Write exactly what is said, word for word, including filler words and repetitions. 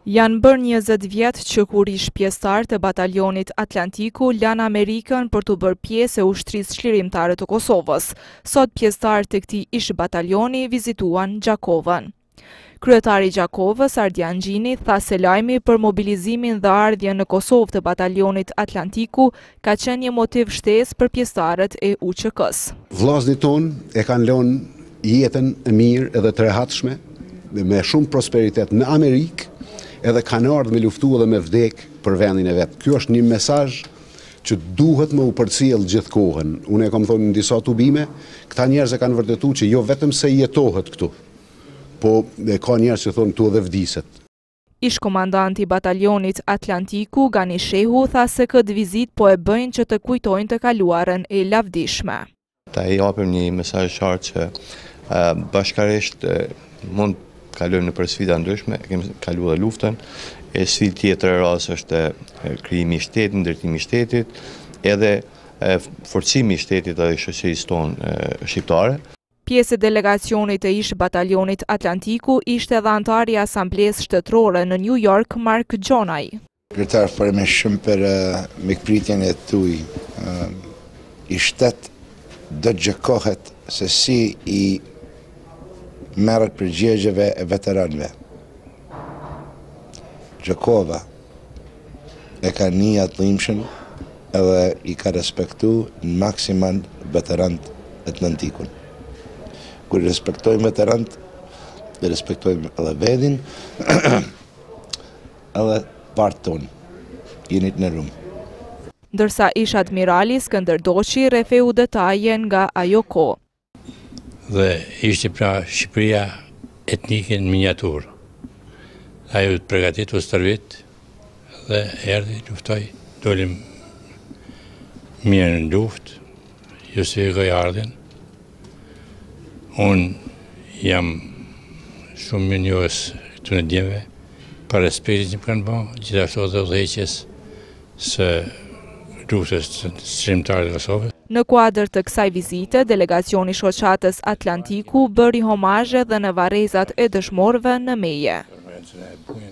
Janë bërë njëzet vjet që kur ish pjesëtar të batalionit Atlantiku lanë Amerikën për të bërë pjesë e ushtrisë çlirimtare të Kosovës. Sot pjesëtar të këtij ish batalioni vizituan Gjakovën. Kryetari i Gjakovës, Ardian Gjini, tha se lajmi për mobilizimin dhe ardhjen në Kosovë të batalionit Atlantiku ka qenë një motiv shtesë për pjesëtarët e U Q K-s. Vllazërit tonë e kanë lënë jetën e mirë edhe të rehatshme me shumë prosperitet në Amerikë, edhe kanë ardhur me luftu edhe me vdek për vendin e vet. Ky është një mesazh që duhet më u përcjell gjithë kohën. Unë e kam thonë në disa tubime, këta njerëz e kanë vërtetuar që jo vetëm se jetohet këtu, po ka njerëz që thonë tu edhe vdiset. Ish komandanti i batalionit Atlantiku, Gani Shehu, tha se këtë vizitë po e bëjnë që të kujtojnë të kaluarën e lavdishme. Ta i japim një mesazh qartë që uh, bashkarisht uh, mund kalojmë në për sfida ndryshme, kemi kaluar luftën, e sfidë tjetër e rast është krijimi i shtetit, ndërtimi i shtetit, edhe forcimi i shtetit dhe shoqërisë tonë shqiptare. Pjesë e delegacionit të ish batalionit Atlantiku ishte edhe antari i Asamblesë Shtetërore në New York, Mark Gjonaj. Kryetar, falenderoj shumë për uh, mikpritjen e tuaj. Uh, I shtet do të gjëkohet se si i merret përgjegjëve e veteranëve. Gjakova e ka një atlimshëm edhe i ka respektu në maksimal veteranët Atlantikun. Kur respektojmë veteranët, dhe respektojmë edhe vedin, edhe partë tonë, jenit në rrumë. Ndërsa ish admirali Skënder Doçi rrefeu detaje nga ajo kohë. Dhe ishte pra Shqipëria etnike në miniaturë. Ajo të përgatit u stërvit dhe erdi, luftoj, dolim mirë në luft, justifikoj ardhin. Unë jam shumë minjohës këtu në djemve, për respektit që më kanë bo, gjithashtu dhe udhëheqjes së luftës çlirimtare të Kosovës. Në kuadër të kësaj vizite, delegacioni shoqatës Atlantiku bëri homazhe dhe në varrezat e dëshmorëve në Meje.